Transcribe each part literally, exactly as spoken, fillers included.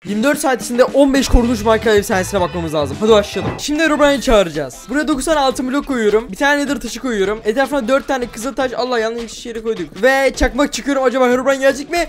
yirmi dört saat içinde on beş korkunç Minecraft efsanesine bakmamız lazım. Hadi başlayalım. Şimdi Herobrine'i çağıracağız. Buraya dokuz tane altın blok koyuyorum. Bir tane nether taşı koyuyorum. Etrafına dört tane kızıl taş. Allah, yanlış yere koyduk. Ve çakmak çıkıyorum. Acaba Herobrine gelecek mi?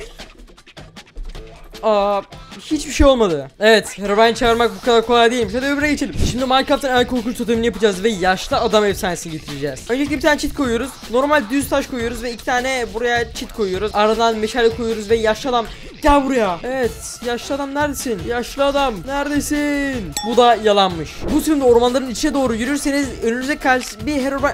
Aa, hiçbir şey olmadı. Evet, Herobrine çağırmak bu kadar kolay değilmiş. Hadi öbürüne geçelim. Şimdi Minecraft'ın en korkunç totemini yapacağız ve yaşlı adam efsanesini getireceğiz. Öncelikle bir tane çit koyuyoruz. Normal düz taş koyuyoruz ve iki tane buraya çit koyuyoruz. Aradan meşale koyuyoruz ve yaşlı adam gel buraya. Evet, yaşlı adam neredesin? Yaşlı adam neredesin? Bu da yalanmış. Bu sürümde ormanların içine doğru yürürseniz önünüze karşı bir Herobrine...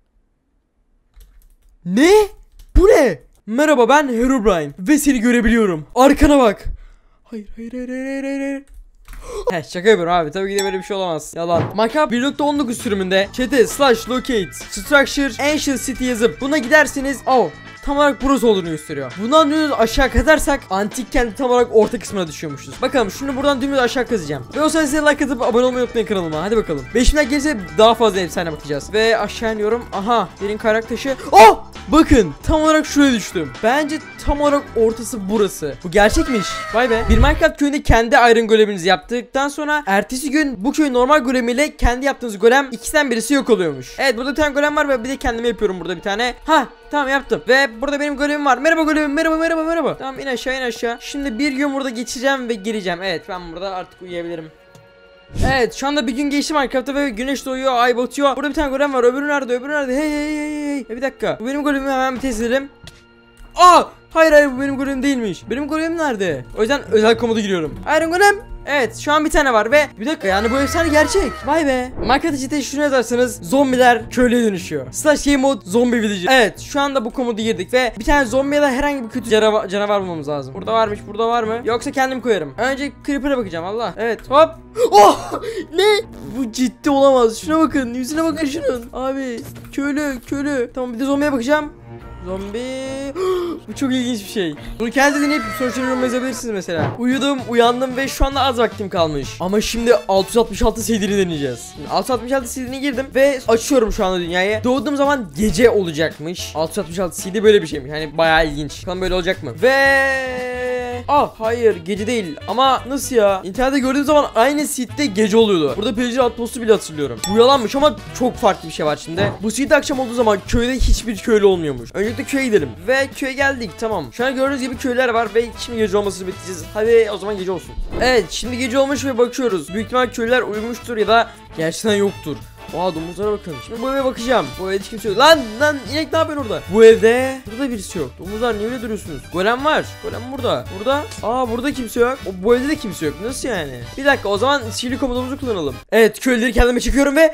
Ne? Bu ne? Merhaba, ben Herobrine ve seni görebiliyorum. Arkana bak. Hayır hayır hayır hayır hayır hayır. He, şaka yapıyorum abi, tabii ki de böyle bir şey olamaz. Yalan. Minecraft bir nokta on dokuz sürümünde chat'e slash locate structure ancient city yazıp buna giderseniz oh, tam olarak burası olduğunu gösteriyor. Bundan dümdüz aşağı kazarsak antik kent tam olarak orta kısmına düşüyormuşuz. Bakalım şimdi buradan dümdüz aşağı kazacağım. Ve o sırada size like atıp abone olmayı unutmayın kanalıma. Hadi bakalım. beş bin like gelirse daha fazla efsane bakacağız. Ve aşağı iniyorum. Aha, derin kaynak taşı. Oh! Bakın, tam olarak şuraya düştüm. Bence tam olarak ortası burası. Bu gerçekmiş. Vay be. Bir Minecraft köyünde kendi iron goleminizi yaptıktan sonra ertesi gün bu köyün normal golemiyle kendi yaptığınız golem, ikisinden birisi yok oluyormuş. Evet, burada bir tane golem var ve bir de kendime yapıyorum burada bir tane. Ha, tamam, yaptım. Ve burada benim golemim var. Merhaba golemim. Merhaba merhaba merhaba. Tamam, in aşağı in aşağı. Şimdi bir gün burada geçeceğim ve gireceğim. Evet, ben burada artık uyuyabilirim. Evet, şu anda bir gün geçti Minecraft'ta ve güneş doğuyor, ay batıyor. Burada bir tane golem var. Öbürü nerede? Öbürü nerede? Hey hey hey hey. Bir dakika. Bu benim golemimi hemen bir test edelim. Aa! Hayır hayır, bu benim golemim değilmiş. Benim golemim nerede? O yüzden özel komodu giriyorum. Iron golem. Evet, şu an bir tane var ve bir dakika, yani bu efsane gerçek. Vay be. Minecraft içinde şunu yazarsanız zombiler köylüye dönüşüyor. Slash game mod zombi villager. Evet, şu anda bu komodu girdik ve bir tane zombi ya da herhangi bir kötü canavar, canavar bulmamız lazım. Burada varmış, burada var mı? Yoksa kendim koyarım. Önce creeper'a bakacağım. Allah. Evet, hop. Oh! Ne? Bu ciddi olamaz. Şuna bakın, yüzüne bakın şunun. Abi, köylü, köylü. Tamam, bir de zombiye bakacağım. Zombi. Bu çok ilginç bir şey. Bunu kendi deneyip sonuçlarını yorumla yazabilirsiniz mesela. Uyudum, uyandım ve şu anda az vaktim kalmış. Ama şimdi altı yüz altmış altı seedini deneyeceğiz. Şimdi altı yüz altmış altı seedine girdim ve açıyorum şu anda dünyayı. Doğduğum zaman gece olacakmış. altı yüz altmış altı seedi böyle bir şeymiş. Hani bayağı ilginç. Bakalım böyle olacak mı? Ve... Ah hayır, gece değil. Ama nasıl ya? İnternette gördüğüm zaman aynı seedde gece oluyordu. Burada Pillager Outpost'u bile hatırlıyorum. Bu yalanmış ama çok farklı bir şey var şimdi. Bu seed akşam olduğu zaman köyde hiçbir köylü olmuyormuş. Öncelikle köye gidelim. Ve köye geldik, tamam. Şu an gördüğünüz gibi köyler var ve şimdi gece olmasını bekleyeceğiz. Hadi o zaman gece olsun. Evet, şimdi gece olmuş ve bakıyoruz. Büyük ihtimal köylüler uyumuştur ya da gerçekten yoktur. Oha, domuzlara bakın. Şimdi bu eve bakacağım. Bu evde hiç kimse yok. Lan lan, inek ne yapıyor orada? Bu evde burada birisi yok. Domuzlar niye öyle duruyorsunuz? Golem var. Golem burada. Burada. Aa, burada kimse yok. O, bu evde de kimse yok. Nasıl yani? Bir dakika, o zaman sihirli komutumuzu kullanalım. Evet, köylüleri kendime çekiyorum ve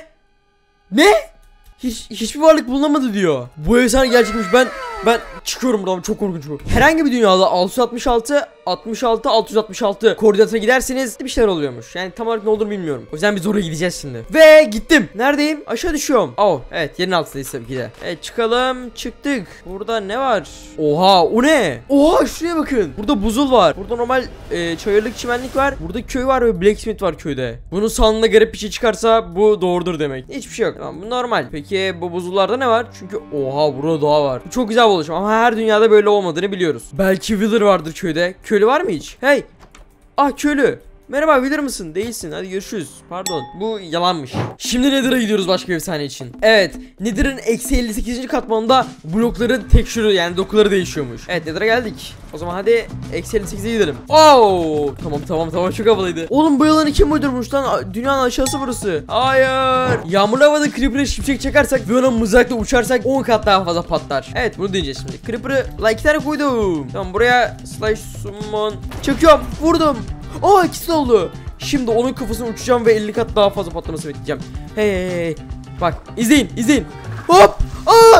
ne? Hiç hiçbir varlık bulunamadı diyor. Bu efsane gerçekmiş. Ben ben çıkıyorum buradan. Çok korkunç bu. Herhangi bir dünyada altı yüz altmış altı altmış altı altı yüz altmış altı koordinatına giderseniz bir şeyler oluyormuş. Yani tam olarak ne olduğunu bilmiyorum. O yüzden biz oraya gideceğiz şimdi. Ve gittim. Neredeyim? Aşağı düşüyorum. Oh, evet, yerin altındayız tabii ki de. Evet, çıkalım. Çıktık. Burada ne var? Oha, o ne? Oha, şuraya bakın. Burada buzul var. Burada normal e, çayırlık, çimenlik var. Burada köy var ve blacksmith var köyde. Bunun sağlığında garip bir şey çıkarsa bu doğrudur demek. Hiçbir şey yok. Tamam, bu normal. Peki bu buzullarda ne var? Çünkü oha, burada doğa var. Bu çok güzel bir oluşum ama her dünyada böyle olmadığını biliyoruz. Belki villager vardır köyde. Köylü var mı hiç? Hey. Ah, köylü. Merhaba, villager mısın? Değilsin. Hadi görüşürüz. Pardon. Bu yalanmış. Şimdi Nether'a gidiyoruz başka bir efsane için. Evet. Nether'ın eksi elli sekizinci katmanında blokların tekstürü, yani dokuları değişiyormuş. Evet, Nether'a geldik. O zaman hadi eksi elli sekize gidelim. Oo, tamam tamam tamam, çok havalıydı. Oğlum, bu yalanı kim uydurmuş lan? Dünyanın aşağısı burası. Hayır. Yağmurlu havada Creeper'ı şimşek çakarsak ve ona mızrakla uçarsak on kat daha fazla patlar. Evet, bunu deneyeceğiz şimdi. Creeper'ı like iki tane koydum. Tamam, buraya slash summon çekiyorum. Vurdum. Aa, ikisi oldu. Şimdi onun kafasını uçacağım ve elli kat daha fazla patlaması bekleyeceğim. Hey hey hey. Bak, izleyin izleyin. Hop. Aa!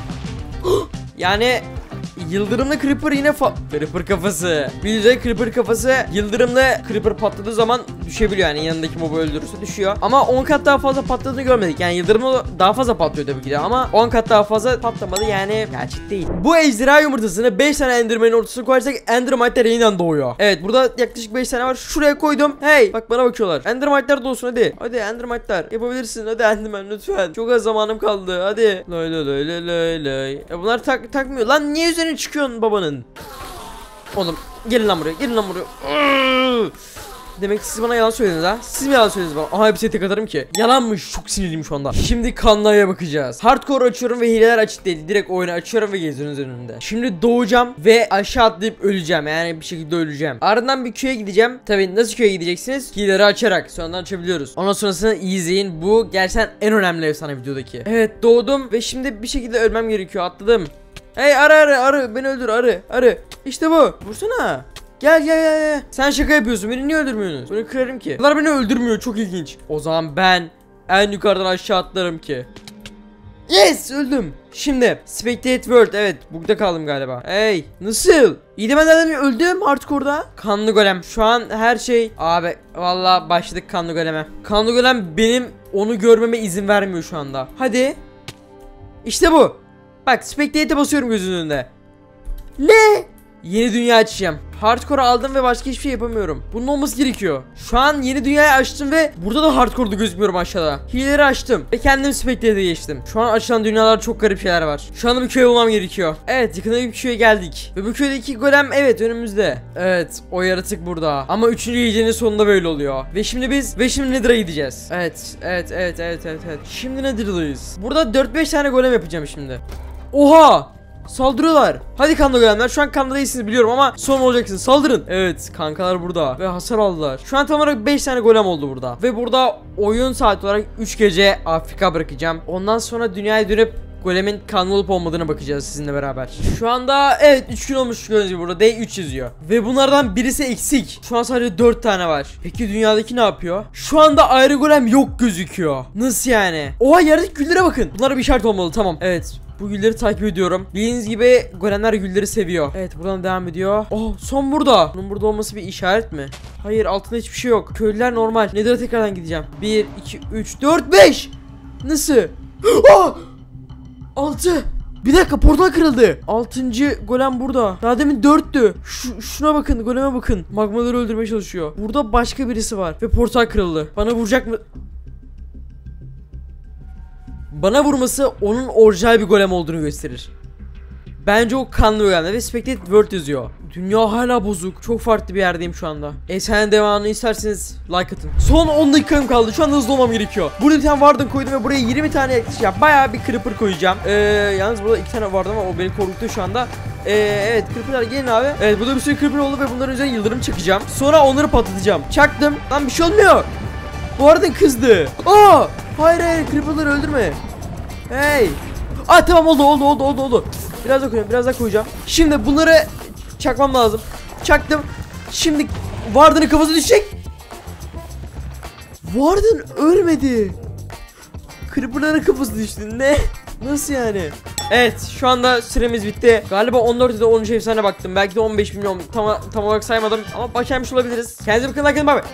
Yani yıldırımlı creeper yine fa creeper kafası. Bildiğin creeper kafası yıldırımlı creeper patladığı zaman düşebiliyor, yani yanındaki mobu öldürürse düşüyor. Ama on kat daha fazla patladığını görmedik. Yani yıldırımlı daha fazla patlıyor tabii ki de ama on kat daha fazla patlamadı, yani gerçek değil. Bu ejderha yumurtasını beş tane enderman'in ortasına koyarsak endermite'ler yeniden doğuyor. Evet, burada yaklaşık beş tane var. Şuraya koydum. Hey, bak bana bakıyorlar. Endermite'ler doğsun hadi. Hadi endermite'ler yapabilirsin. Hadi enderman lütfen. Çok az zamanım kaldı. Hadi. Lay lay lay lay lay lay. Ya bunlar tak takmıyor. Lan niye üzerine çıkıyorsun babanın? Oğlum gelin lan buraya. Gelin lan buraya. Demek ki siz bana yalan söylediniz ha. Siz mi yalan söylediniz bana? Aha hepsine tek atarım ki. Yalanmış. Çok sinirliyim şu anda. Şimdi kanlaya bakacağız. Hardcore açıyorum ve hileler açık değil. Direkt oyunu açıyorum ve geziyorsunuz önünde. Şimdi doğacağım ve aşağı atlayıp öleceğim. Yani bir şekilde öleceğim. Ardından bir köye gideceğim. Tabii nasıl köye gideceksiniz? Hileleri açarak. Sonradan açabiliyoruz. Ondan sonrasını iyi izleyin. Bu gerçekten en önemli efsane videodaki. Evet doğdum ve şimdi bir şekilde ölmem gerekiyor. Atladım. Hey arı arı arı. Beni öldür arı arı. İşte bu. Vursana. Gel gel gel gel. Sen şaka yapıyorsun. Beni niye öldürmüyorsunuz? Bunu kırarım ki. Bunlar beni öldürmüyor. Çok ilginç. O zaman ben en yukarıdan aşağı atlarım ki. Yes öldüm. Şimdi Spectate World, evet bugda kaldım galiba. Hey nasıl? İyi de ben nereden öldüm artık orada. Kanlı golem şu an her şey. Abi vallahi başladık kanlı goleme. Kanlı golem benim onu görmeme izin vermiyor şu anda. Hadi. İşte bu. Bak Spectate'e basıyorum gözünün önünde. Ne? Yeni dünya açacağım. Hardcore aldım ve başka hiçbir şey yapamıyorum. Bunun olması gerekiyor. Şu an yeni dünyayı açtım ve burada da hardcore'da gözükmüyorum aşağıda. Hileleri açtım ve kendim Spectate'e geçtim. Şu an açılan dünyalar çok garip şeyler var. Şu anda bir köye bulmam gerekiyor. Evet yakında bir köye geldik. Ve bu köydeki golem evet önümüzde. Evet o yaratık burada. Ama üçüncü gecenin sonunda böyle oluyor. Ve şimdi biz ve şimdi Nether'a gideceğiz. Evet evet evet evet evet evet. Şimdi Nether'dayız. Burada dört beş tane golem yapacağım şimdi. Oha! Saldırıyorlar. Hadi kanlı golemler. Şu an kanlı değilsiniz biliyorum ama son olacaksınız. Saldırın. Evet kankalar burada. Ve hasar aldılar. Şu an tam olarak beş tane golem oldu burada. Ve burada oyun saati olarak üç gece Afrika bırakacağım. Ondan sonra dünyaya dönüp golemin kanlı olup olmadığına bakacağız sizinle beraber. Şu anda evet üç gün olmuş gördüğünüz gibi burada D üç yazıyor. Ve bunlardan birisi eksik. Şu an sadece dört tane var. Peki dünyadaki ne yapıyor? Şu anda ayrı golem yok gözüküyor. Nasıl yani? Oha yerdeki güllere bakın. Bunlara bir işaret olmalı tamam. Evet. Bu gülleri takip ediyorum. Bildiğiniz gibi golemler gülleri seviyor. Evet buradan devam ediyor. Oh son burada. Bunun burada olması bir işaret mi? Hayır altında hiçbir şey yok. Köylüler normal. Nether'a tekrardan gideceğim. bir, iki, üç, dört, beş. Nasıl? Oh! altı. Bir dakika portal kırıldı. altıncı golem burada. Daha demin dörttü. Şu, şuna bakın goleme bakın. Magmaları öldürmeye çalışıyor. Burada başka birisi var. Ve portal kırıldı. Bana vuracak mı? Bana vurması onun orijinal bir golem olduğunu gösterir. Bence o kanlı golem ve Spectate World yazıyor. Dünya hala bozuk. Çok farklı bir yerdeyim şu anda. Efsane devamını isterseniz like atın. Son on dakikam kaldı. Şu anda hızlı olmam gerekiyor. Burada bir tane warden koydum ve buraya yirmi tane yaklaşık ya bayağı bir creeper koyacağım. Ee, yalnız burada iki tane vardı ama o beni korkuttu şu anda. Ee, evet creeper'lar gelin abi. Evet burada bir sürü creeper oldu ve bunların üzerine yıldırım çakacağım. Sonra onları patlatacağım. Çaktım. Lan bir şey olmuyor. Bu warden kızdı. Aa! Hayır hayır creeper'ları öldürme. Hey. Aa tamam oldu oldu oldu oldu oldu. Biraz daha koyacağım biraz daha koyacağım. Şimdi bunları çakmam lazım. Çaktım. Şimdi Warden'ın kafası düşecek. Warden ölmedi. Creeper'ların kafası düştü. Ne? Nasıl yani? Evet şu anda süremiz bitti. Galiba on dört ya da on üç efsane baktım. Belki de on beş milyon tam, tam olarak saymadım. Ama başarmış olabiliriz. Kendinize bakın. Like, bye bye.